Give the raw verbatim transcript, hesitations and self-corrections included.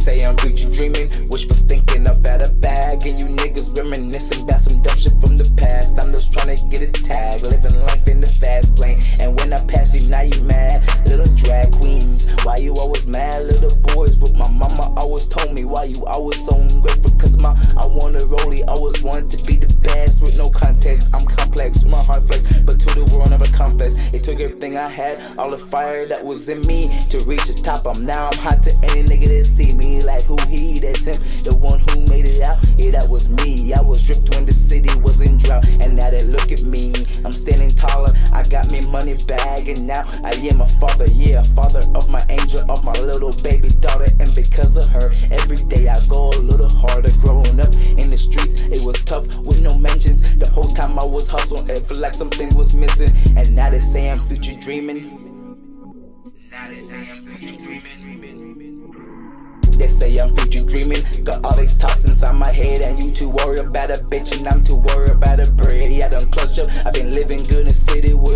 say I'm future dreaming, wishful thinking about a bag, and you niggas reminiscing about some dumb shit from the past. I'm just trying to get a tag, living life in the fast lane. And when I pass you, now you mad, little drag queens. Why you always mad, little boys? What my mama always told me. Why you always so ungrateful? Cause my I want a rollie, always wanted to be the best with no context. I'm complex, my heart flex, but to the world never confess. It took everything I had, all the fire that was in me to reach the top. I'm now I'm hot to any nigga that see me. Like who he? That's him, the one who made it out. Yeah, that was me. I was dripped when the city was in drought, and now they look at me. I'm standing taller. I got me money bag, and now I am a father. Yeah, father of my angel, of my little baby daughter. And because of her, every day I go a little harder. Growing up in the streets, it was tough with no mentions. The whole time I was hustling, it felt like something was missing. And now they say I'm future dreaming. Now they say I'm future dreaming. They say I'm future dreaming. Got all these thoughts inside my head, and you too worried about a bitch, and I'm too worried about a bread. Yeah, I done clutched up. I've been living good in the city with